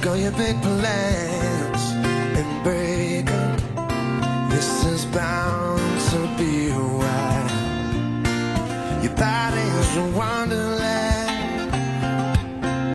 Take all your big plans and break them. This is bound to be a while. Your body's a wonderland.